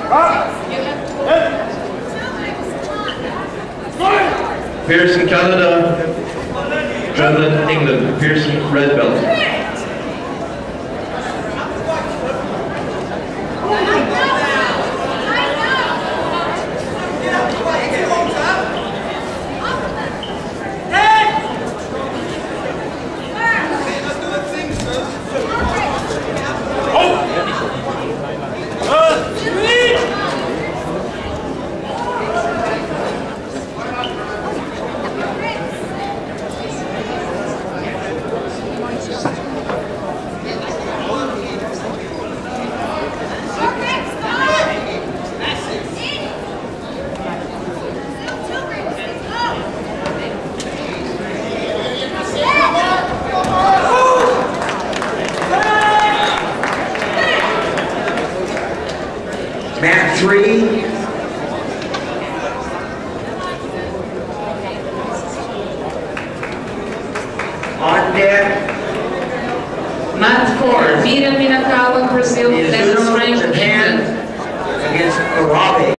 Pearson, Canada. Trevlin, England. Pearson, red belt. Mat 3. On deck. Mat 4, Mira Minakawa, Brazil, Mizuno, demonstrating Japan against Arabe.